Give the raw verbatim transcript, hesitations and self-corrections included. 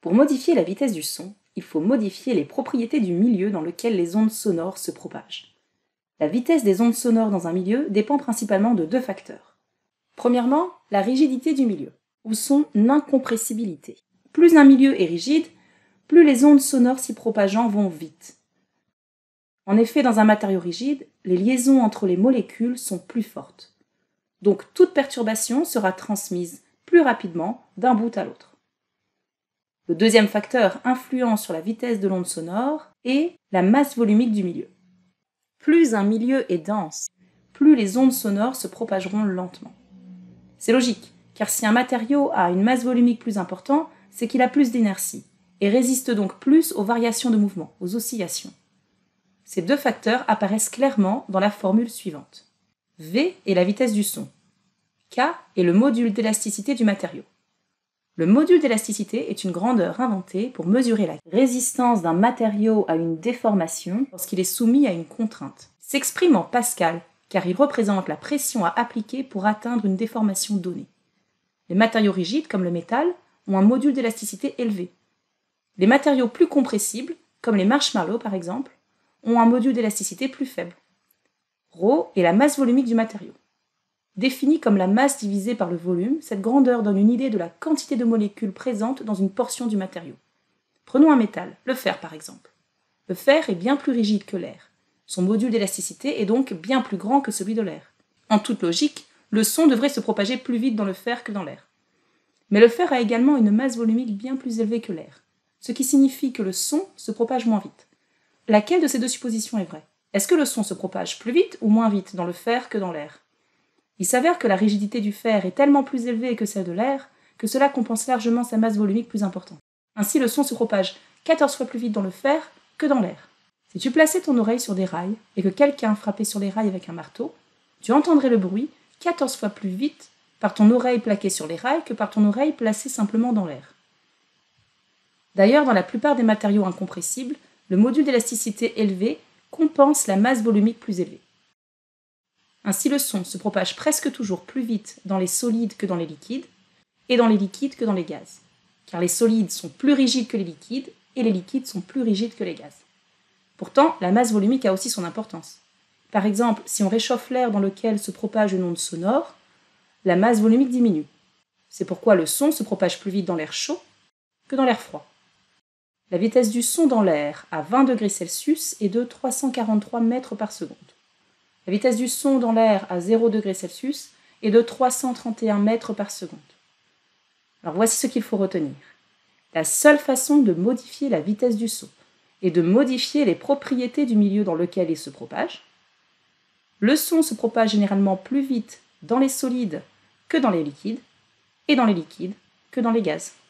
Pour modifier la vitesse du son, il faut modifier les propriétés du milieu dans lequel les ondes sonores se propagent. La vitesse des ondes sonores dans un milieu dépend principalement de deux facteurs. Premièrement, la rigidité du milieu, ou son incompressibilité. Plus un milieu est rigide, plus les ondes sonores s'y propageant vont vite. En effet, dans un matériau rigide, les liaisons entre les molécules sont plus fortes. Donc toute perturbation sera transmise plus rapidement d'un bout à l'autre. Le deuxième facteur influent sur la vitesse de l'onde sonore est la masse volumique du milieu. Plus un milieu est dense, plus les ondes sonores se propageront lentement. C'est logique, car si un matériau a une masse volumique plus importante, c'est qu'il a plus d'énergie, et résiste donc plus aux variations de mouvement, aux oscillations. Ces deux facteurs apparaissent clairement dans la formule suivante. V est la vitesse du son. K est le module d'élasticité du matériau. Le module d'élasticité est une grandeur inventée pour mesurer la résistance d'un matériau à une déformation lorsqu'il est soumis à une contrainte. Il s'exprime en pascal, car il représente la pression à appliquer pour atteindre une déformation donnée. Les matériaux rigides, comme le métal, ont un module d'élasticité élevé. Les matériaux plus compressibles, comme les marshmallows par exemple, ont un module d'élasticité plus faible. Rho est la masse volumique du matériau. Définie comme la masse divisée par le volume, cette grandeur donne une idée de la quantité de molécules présentes dans une portion du matériau. Prenons un métal, le fer par exemple. Le fer est bien plus rigide que l'air. Son module d'élasticité est donc bien plus grand que celui de l'air. En toute logique, le son devrait se propager plus vite dans le fer que dans l'air. Mais le fer a également une masse volumique bien plus élevée que l'air, ce qui signifie que le son se propage moins vite. Laquelle de ces deux suppositions est vraie ? Est-ce que le son se propage plus vite ou moins vite dans le fer que dans l'air ? Il s'avère que la rigidité du fer est tellement plus élevée que celle de l'air que cela compense largement sa masse volumique plus importante. Ainsi, le son se propage quatorze fois plus vite dans le fer que dans l'air. Si tu plaçais ton oreille sur des rails et que quelqu'un frappait sur les rails avec un marteau, tu entendrais le bruit quatorze fois plus vite par ton oreille plaquée sur les rails que par ton oreille placée simplement dans l'air. D'ailleurs, dans la plupart des matériaux incompressibles, le module d'élasticité élevé compense la masse volumique plus élevée. Ainsi, le son se propage presque toujours plus vite dans les solides que dans les liquides, et dans les liquides que dans les gaz, car les solides sont plus rigides que les liquides, et les liquides sont plus rigides que les gaz. Pourtant, la masse volumique a aussi son importance. Par exemple, si on réchauffe l'air dans lequel se propage une onde sonore, la masse volumique diminue. C'est pourquoi le son se propage plus vite dans l'air chaud que dans l'air froid. La vitesse du son dans l'air à vingt degrés Celsius est de trois cent quarante-trois mètres par seconde. La vitesse du son dans l'air à zéro degré Celsius est de trois cent trente et un mètres par seconde. Alors voici ce qu'il faut retenir. La seule façon de modifier la vitesse du son est de modifier les propriétés du milieu dans lequel il se propage. Le son se propage généralement plus vite dans les solides que dans les liquides, et dans les liquides que dans les gaz.